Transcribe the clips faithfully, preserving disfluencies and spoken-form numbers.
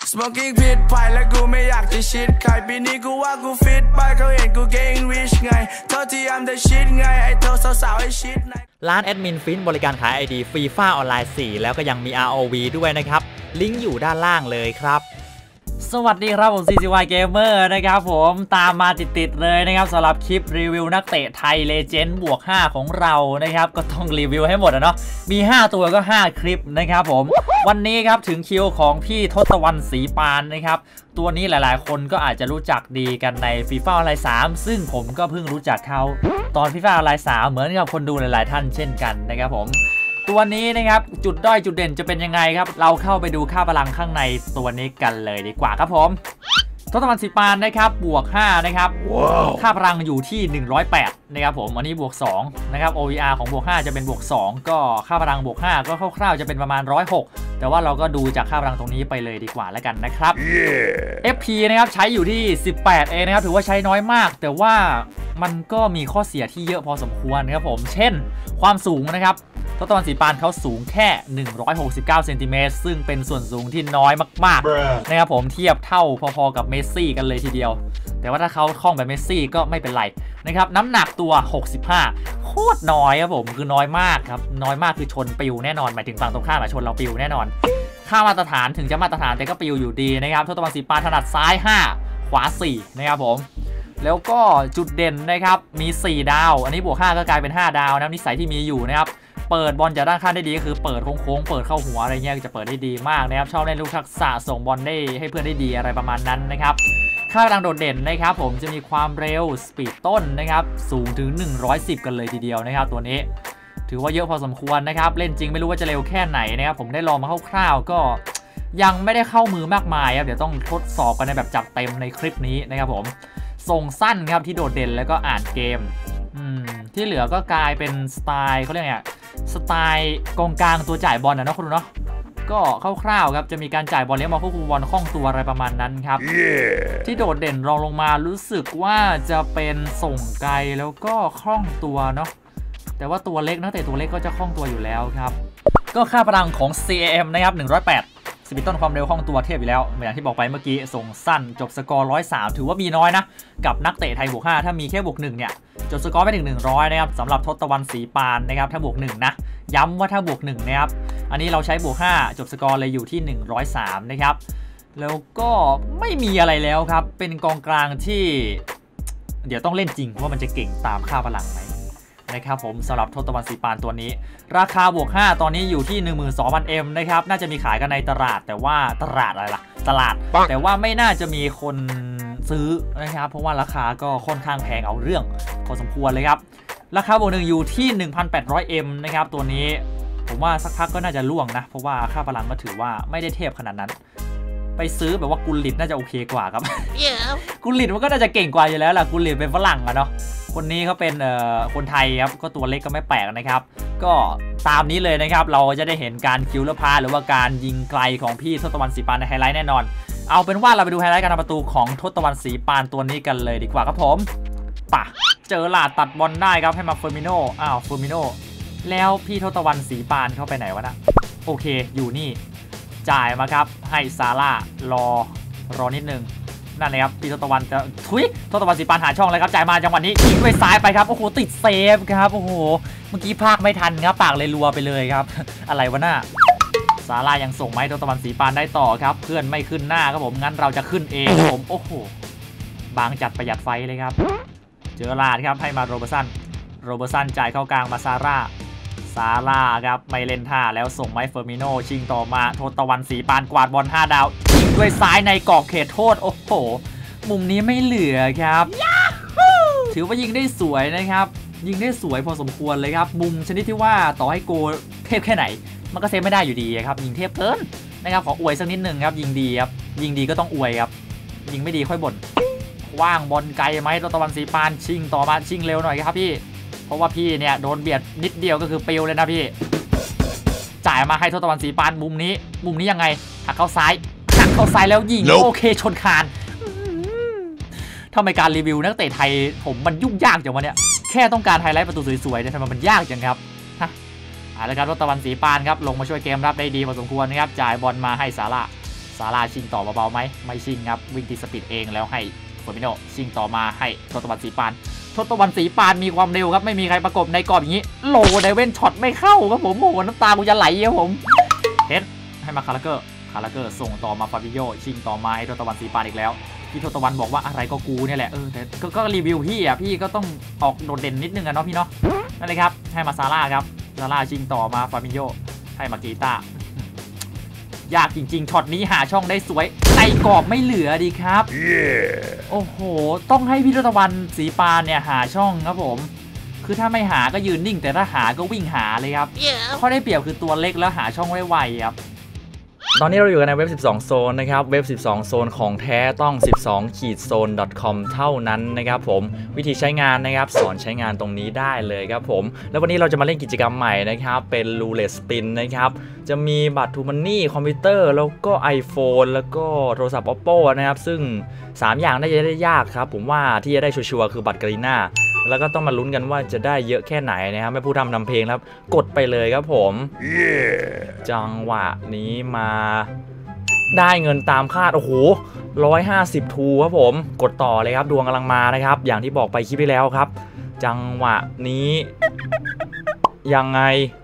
Smoking ผิดไปและกูไม่อยากจะชิดใครปีนี้กูว่ากูฟิตไปเขาเห็นกู getting rich ไงโทษที่ I'm the shit ไงไอ้เธอสาวๆไอ้ชิดร้านแอดมินฟินบริการขาย ไอ ดี ฟีฟ่าออนไลน์สี่แล้วก็ยังมี อาร์ โอ วี ด้วยนะครับลิงก์อยู่ด้านล่างเลยครับสวัสดีครับผม ซี ซี วาย Gamer นะครับผมตามมาติดๆเลยนะครับสำหรับคลิปรีวิวนักเตะไทยเลเจนด์บวกห้าของเรานะครับก็ต้องรีวิวให้หมดนะเนาะมีห้าตัวก็ห้าคลิปนะครับผมวันนี้ครับถึงคิวของพี่ทศวรรณศรีปานนะครับตัวนี้หลายๆคนก็อาจจะรู้จักดีกันในฟีฟ่าออนไลน์สามซึ่งผมก็เพิ่งรู้จักเขาตอนฟีฟ่าออนไลน์สามเหมือนกับคนดูหลายๆท่านเช่นกันนะครับผมตัวนี้นะครับจุดด้อยจุดเด่นจะเป็นยังไงครับเราเข้าไปดูค่าพลังข้างในตัวนี้กันเลยดีกว่าครับผมทศวรรณศรีปานนะครับบวกห้านะครับ wow. ค่าพลังอยู่ที่หนึ่งร้อยแปดนะครับผมอันนี้บวกสองนะครับ โอ วี อาร์ ของบวกห้าจะเป็นบวกสองก็ค่าพลังบวกห้าก็คร่าวๆจะเป็นประมาณหนึ่งร้อยหกแต่ว่าเราก็ดูจากค่าพลังตรงนี้ไปเลยดีกว่าแล้วกันนะครับ yeah. เอฟ พี นะครับใช้อยู่ที่สิบแปดเองนะครับถือว่าใช้น้อยมากแต่ว่ามันก็มีข้อเสียที่เยอะพอสมควรนะครับผมเช่นความสูงนะครับทศวรรณศรีปานเขาสูงแค่หนึ่งร้อยหกสิบเก้าเซนติเมตรซึ่งเป็นส่วนสูงที่น้อยมากๆนะครับผมเทียบเท่าพอๆกับเมสซี่กันเลยทีเดียวแต่ว่าถ้าเขาคล่องแบบเมสซี่ก็ไม่เป็นไรนะครับน้ำหนักตัวหกสิบห้าโคตรน้อยครับผมคือน้อยมากครับน้อยมากคือชนปิวแน่นอนหมายถึงฝั่งตรงข้ามชนเราปิวแน่นอนค่ามาตรฐานถึงจะมาตรฐานแต่ก็ปิวอยู่ดีนะครับทศวรรณศรีปานถนัดซ้ายห้าขวาสี่นะครับผมแล้วก็จุดเด่นนะครับมีสี่ดาวอันนี้บวกห้าก็กลายเป็นห้าดาวนะนิสัยที่มีอยู่นะครับเปิดบอลจากด้านข้างได้ดีก็คือเปิดโค้งๆเปิดเข้าหัวอะไรเงี้ยจะเปิดได้ดีมากนะครับชอบเล่นลูกทักษะส่งบอลได้ให้เพื่อนได้ดีอะไรประมาณนั้นนะครับค่าพลังโดดเด่นนะครับผมจะมีความเร็วสปีดต้นนะครับสูงถึงหนึ่งร้อยสิบกันเลยทีเดียวนะครับตัวนี้ถือว่าเยอะพอสมควรนะครับเล่นจริงไม่รู้ว่าจะเร็วแค่ไหนนะครับผมได้ลองมาคร่าวๆก็ยังไม่ได้เข้ามือมากมายครับเดี๋ยวต้องทดสอบกันในแบบจัดเต็มในคลิปนี้นะครับผมส่งสั้นครับที่โดดเด่นแล้วก็อ่านเกมที่เหลือก็กลายเป็นสไตล์เขาเรียกไงสไตล์กองกลางตัวจ่ายบอลนะเนาะคุณดูเนาะก็คร่าวๆครับจะมีการจ่ายบอลเลี้ยงบอลควบคุมบอลคล่องตัวอะไรประมาณนั้นครับ yeah. ที่โดดเด่นรองลงมารู้สึกว่าจะเป็นส่งไกลแล้วก็คล่องตัวเนาะแต่ว่าตัวเล็กนะแต่ตัวเล็กก็จะคล่องตัวอยู่แล้วครับก็ค่าพลังของ ซี เอ เอ็ม นะครับหนึ่งร้อยแปดสปีดต้นความเร็วคล่องตัวเทียบอยู่แล้วอย่างที่บอกไปเมื่อกี้ส่งสั้นจบสกอร์หนึ่งร้อยสามถือว่ามีน้อยนะกับนักเตะไทยบวกห้าถ้ามีแค่บวกหนึ่งเนี่ยจบสกอร์ไม่ถึงหนึ่งร้อยนะครับสำหรับทศวรรณศรีปานนะครับถ้าบวกหนึ่งนะย้ำว่าถ้าบวกหนึ่งนะครับอันนี้เราใช้บวกห้าจบสกอร์เลยอยู่ที่หนึ่งร้อยสามนะครับแล้วก็ไม่มีอะไรแล้วครับเป็นกองกลางที่เดี๋ยวต้องเล่นจริงว่ามันจะเก่งตามค่าพลังไหมนะครับผมสำหรับทศวรรณศรีปานตัวนี้ราคาบวกห้าตอนนี้อยู่ที่ หนึ่งหมื่นสองพัน เอ็ม นะครับน่าจะมีขายกันในตลาดแต่ว่าตลาดอะไรล่ะตลาดแต่ว่าไม่น่าจะมีคนซื้อนะครับเพราะว่าราคาก็ค่อนข้างแพงเอาเรื่องพอสมควรเลยครับราคาบวกหนึ่งอยู่ที่ หนึ่งพันแปดร้อย เอ็ม นะครับตัวนี้ผมว่าสักพักก็น่าจะล่วงนะเพราะว่าค่าพลังก็ถือว่าไม่ได้เทพขนาดนั้นไปซื้อแบบว่ากุลิตน่าจะโอเคกว่าครับ yeah. กุลิตมันก็น่าจะเก่งกว่าอยู่แล้วล่ะกุลิตเป็นฝรั่งอะเนาะคนนี้เขาเป็นคนไทยครับก็ตัวเล็กก็ไม่แปลกนะครับก็ตามนี้เลยนะครับเราจะได้เห็นการคิวเลอร์พาหรือว่าการยิงไกลของพี่ทศวรรณศรีปานในไฮไลท์แน่นอนเอาเป็นว่าเราไปดูไฮไลท์การทำประตูของทศวรรณศรีปานตัวนี้กันเลยดีกว่าครับผมป่ะเจอหลาดตัดบอลได้ครับให้มาเฟอร์มิโนอ้าวเฟอร์มิโนแล้วพี่ทศวรรณศรีปานเข้าไปไหนวะนะโอเคอยู่นี่จ่ายมาครับให้ซาร่ารอรอนิดนึงนั่นเลยครับพี่ทศวรรณจะทุยทศวรรณศรีปานหาช่องเลยครับจ่ายมาจังหวะนี้ยิงไปซ้ายไปครับโอ้โหติดเซฟครับโอ้โหเมื่อกี้พากไม่ทันครับปากเลยรัวไปเลยครับอะไรวะหน้าซาร่ายังส่งไม้ทศวรรณศรีปานได้ต่อครับเพื่อนไม่ขึ้นหน้าครับผมงั้นเราจะขึ้นเองผมโอ้โหบางจัดประหยัดไฟเลยครับเจอลาดครับให้มาโรเบอร์สันโรเบอร์สันจ่ายเข้ากลางมาซาร่าซาร่าครับไม่เล่นท่าแล้วส่งไม้เฟอร์มิโนชิงต่อมาทศวรรณศรีปานกวาดบอลห้าดาวยิงด้วยซ้ายในกรอบเขตโทษโอ้โหมุมนี้ไม่เหลือครับถือว่ายิงได้สวยนะครับยิงได้สวยพอสมควรเลยครับมุมชนิดที่ว่าต่อให้โกเทพแค่ไหนมันก็เซฟไม่ได้อยู่ดีครับยิงเทพเกินนะครับขออวยสักนิดหนึ่งครับยิงดีครับยิงดีก็ต้องอวยครับยิงไม่ดีค่อยบ่นว่างบอลไกลไหมทศวรรณศรีปานชิงต่อมาชิงเร็วหน่อยครับพี่เพราะว่าพี่เนี่ยโดนเบียดนิดเดียวก็คือปิวเลยนะพี่จ่ายมาให้ทศวรรณศรีปานมุมนี้มุมนี้ยังไงหักเข้าซ้ายหักเข้าซ้ายแล้วยิง nope. โอเคชนคานทำไมการรีวิวนักเตะไทยผมมันยุ่งยากจังวะเนี่ยแค่ต้องการไฮไลท์ประตูสวยๆเนี่ยทำไมมันยากจังครับฮะอาละครับทศวรรณศรีปานครับลงมาช่วยเกมรับได้ดีพอสมควรนะครับจ่ายบอลมาให้ซาร่าซซาร่าชิงต่อเบาๆไหมไม่ชิงครับวิ่งตีสปีดเองแล้วให้เฟอร์มิโนชิงต่อมาให้ทศตวรรษสีปานทศตวรรษสีปานมีความเร็วครับไม่มีใครประกบในกรอบอย่างนี้โลไดเวนช็อตไม่เข้าครับผมโอ้โหน้ำตากูจะไหลครับผมเฮดให้มาคาราเกอร์คาราเกอร์ส่งต่อมาฟาบิโยชิงต่อมาให้ทศตวรรษสีปานอีกแล้วพี่ทศตวรรษบอกว่าอะไรก็กูเนี่ยแหละเออแต่ก็รีวิวพี่อ่ะพี่ก็ต้องออกโดดเด่นนิดนึงอะเนาะพี่เนาะนั่นเลยครับให้มาซาร่าครับซาร่าชิงต่อมาฟาบิโยให้มากีตายากจริงๆช็อตนี้หาช่องได้สวยในกรอบไม่เหลือดีครับ yeah. โอ้โหต้องให้พี่ทศตวรรษสีปานเนี่ยหาช่องครับผมคือถ้าไม่หาก็ยืนนิ่งแต่ถ้าหาก็วิ่งหาเลยครับ yeah. ข้อได้เปรียบคือตัวเล็กแล้วหาช่องได้ไวครับตอนนี้เราอยู่กันในเว็บสิบสองโซนนะครับเว็บสิบสองโซนของแท้ต้อง สิบสอง โซน ดอท คอม เท่านั้นนะครับผมวิธีใช้งานนะครับสอนใช้งานตรงนี้ได้เลยครับผมแล้ววันนี้เราจะมาเล่นกิจกรรมใหม่นะครับเป็นรูเล็ตสปินนะครับจะมีบัตรทูมันนี่คอมพิวเตอร์แล้วก็ iPhone แล้วก็โทรศัพท์ Oppo นะครับซึ่งสามอย่างน่าจะได้ยากครับผมว่าที่จะได้ชัวร์ๆคือบัตรกาลิน่าแล้วก็ต้องมาลุ้นกันว่าจะได้เยอะแค่ไหนนะครับไม่พูดทำนำเพลงแล้วกดไปเลยครับผม yeah. จังหวะนี้มาได้เงินตามคาดโอ้โหหนึ่งร้อยห้าสิบทูครับผมกดต่อเลยครับดวงกำลังมานะครับอย่างที่บอกไปคลิปที่แล้วครับจังหวะนี้ยังไง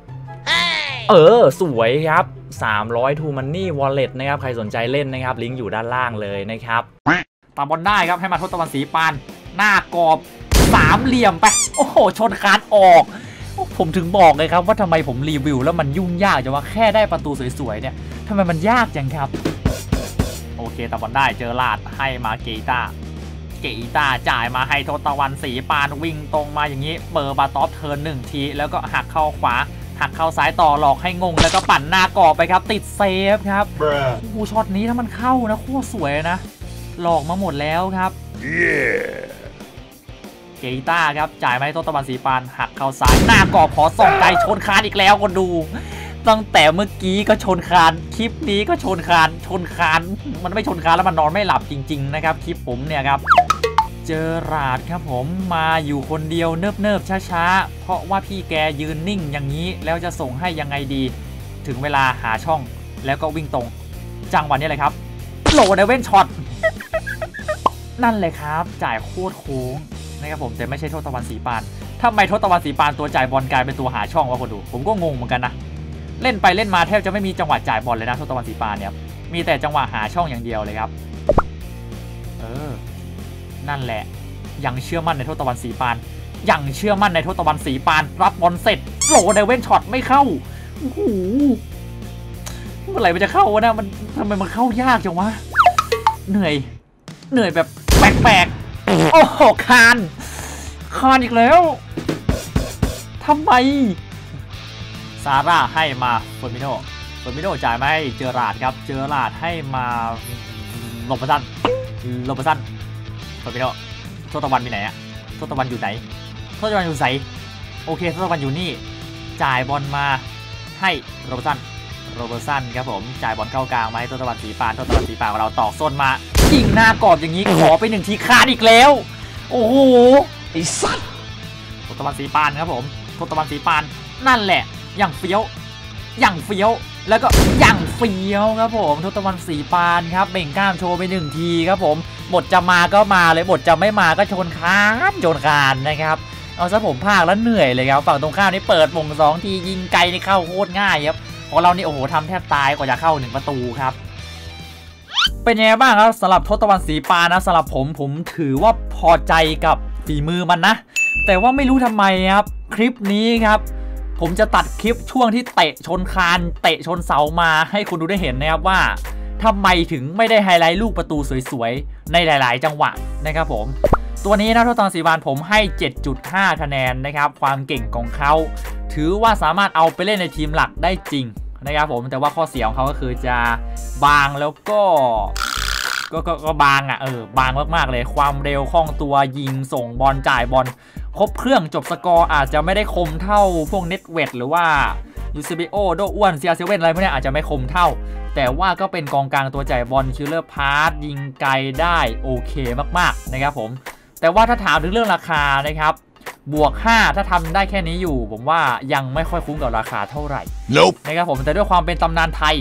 hey. เออสวยครับสามร้อยทูมันนี่วอลเล็ตนะครับใครสนใจเล่นนะครับลิงก์อยู่ด้านล่างเลยนะครับตามบอลได้ครับให้มาทศตวรรษสีปานหน้ากรอบสามเหลี่ยมไปโอ้โหชนคานออกผมถึงบอกเลยครับว่าทำไมผมรีวิวแล้วมันยุ่งยากจังว่าแค่ได้ประตูสวยๆเนี่ยทำไมมันยากจังครับโอเคตามบอลได้เจอลาดให้มาเกตาเกตาจ่ายมาให้ทศตวรรษสีปานวิ่งตรงมาอย่างนี้เบอร์บาตอฟเทิร์นหนึ่งทีแล้วก็หักเข้าขวาหักเข้าซ้ายต่อหลอกให้งงแล้วก็ปั่นหน้ากรอบไปครับติดเซฟครับโอ้โหช็อตนี้ถ้ามันเข้านะโคตรสวยนะหลอกมาหมดแล้วครับ yeah. เกต้าครับจ่ายมาให้ทศตวรรษสีปานหักเข้าซ้ายหน้ากรอบขอส่องไกลชนคานอีกแล้วคนดูตั้งแต่เมื่อกี้ก็ชนคานคลิปนี้ก็ชนคานชนคานมันไม่ชนคานแล้วมันนอนไม่หลับจริงๆนะครับคลิปผมเนี่ยครับเจอราดครับผมมาอยู่คนเดียวเนิบๆช้าๆเพราะว่าพี่แกยืนนิ่งอย่างนี้แล้วจะส่งให้ยังไงดีถึงเวลาหาช่องแล้วก็วิ่งตรงจังหวะนี้เลยครับโหลไดเวนช็อตนั่นเลยครับจ่ายโคตรโค้งนะครับผมแต่ไม่ใช่ทศตวรรษสีปานทำไมทศตวรรษสีปานตัวจ่ายบอลกลายเป็นตัวหาช่องวะคนดูผมก็งงเหมือนกันนะเล่นไปเล่นมาแทบจะไม่มีจังหวะจ่ายบอลเลยนะทศตวรรษสีปานเนี่ยมีแต่จังหวะหาช่องอย่างเดียวเลยครับเออนั่นแหละยังเชื่อมั่นในทศตวรรษสีปานยังเชื่อมั่นในทศตวรรษสีปานรับบอลเสร็จโหลไดเวนช็อตไม่เข้าโอ้โหเมื่อไหร่มันจะเข้าวะนะมันทำไมมันเข้ายากจังวะเหนื่อยเหนื่อยแบบแปลกๆโอ้โหคานคานอีกแล้วทำไมซาร่าให้มาเฟอร์มิโนเฟอร์มิโนจ่ายมาให้เจอราดครับเจอราดให้มาโรเบอร์สันโรเบอร์สันเฟอร์มิโนทศตวรรษมีไหนอะทศตวรรษอยู่ไหนทศตวรรษอยู่ไหนโอเคทศตวรรษอยู่นี่จ่ายบอลมาให้โรเบอร์สันโรเบอร์สันครับผมจ่ายบอลเข้ากลางมาให้ทศตวรรษสีปานทศตวรรษสีปานของเราตอกส้นมายิงหน้ากรอบอย่างนี้ขอไปหนึ่งทีคาดอีกแล้วโอ้โหไอ้สัตว์ทศตวรรษสีปานครับผมทศตวรรษสีปานนั่นแหละอย่างเฟี้ยวอย่างเฟี้ยวแล้วก็อย่างเฟี้ยวครับผมทศตวรรษสีปานครับเบ่งกล้ามโชว์ไปหนึ่งทีครับผมบทจะมาก็มาเลยบทจะไม่มาก็ชนคานชนคานนะครับเอาซะผมพากแล้วเหนื่อยเลยครับฝั่งตรงข้ามนี่เปิดวงสองทียิงไกลนี่เข้าโคตรง่ายครับของเรานี่โอ้โหทำแทบตายกว่าจะเข้าหนึ่งประตูครับเป็นยังไงบ้างครับสำหรับทศตวรรษสีปานนะสำหรับผมผมถือว่าพอใจกับฝีมือมันนะแต่ว่าไม่รู้ทำไมครับคลิปนี้ครับผมจะตัดคลิปช่วงที่เตะชนคานเตะชนเสามาให้คุณดูได้เห็นนะครับว่าทำไมถึงไม่ได้ไฮไลท์ลูกประตูสวยๆในหลายๆจังหวะนะครับผมตัวนี้นะทศตวรรษสีปานผมให้ เจ็ดจุดห้า คะแนนนะครับความเก่งของเขาถือว่าสามารถเอาไปเล่นในทีมหลักได้จริงนะครับผมแต่ว่าข้อเสียของเขาก็คือจะบางแล้วก็ก็ก็ก็บางอ่ะเออบางมากๆเลยความเร็วคล่องตัวยิงส่งบอลจ่ายบอลครบเครื่องจบสกอร์อาจจะไม่ได้คมเท่าพวกเน็ตเวทหรือว่ายูซิบิโอโดอ้วนเซียเซเว่นอะไรพวกนี้อาจจะไม่คมเท่าแต่ว่าก็เป็นกองกลางตัวจ่ายบอลคิลเลอร์พาสยิงไกลได้โอเคมากๆนะครับผมแต่ว่าถ้าถามถึงเรื่องราคานะครับบวกห้าถ้าทำได้แค่นี้อยู่ผมว่ายังไม่ค่อยคุ้มกับราคาเท่าไหร่ nope. นะครับผมแต่ด้วยความเป็นตำนานไทย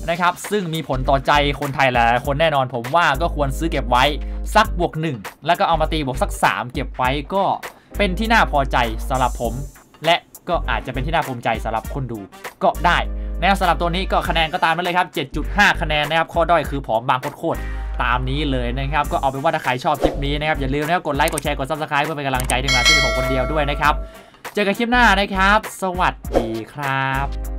นะครับซึ่งมีผลต่อใจคนไทยหลายคนแน่นอนผมว่าก็ควรซื้อเก็บไว้สักบวกหนึ่งแล้วก็เอามาตีบวกสักสามเก็บไว้ก็เป็นที่น่าพอใจสำหรับผมและก็อาจจะเป็นที่น่าภูมิใจสำหรับคนดูก็ได้นะครับสำหรับตัวนี้ก็คะแนนก็ตามนั้นเลยครับ เจ็ดจุดห้า คะแนนนะครับข้อด้อยคือผอมบางโคตรตามนี้เลยนะครับก็เอาเป็นว่าถ้าใครชอบคลิปนี้นะครับอย่าลืมนะครับกดไลค์กดแชร์กด ซับสไครบ์ เพื่อเป็นกำลังใจให้มาซึ่งผมคนเดียวด้วยนะครับเจอกันคลิปหน้านะครับสวัสดีครับ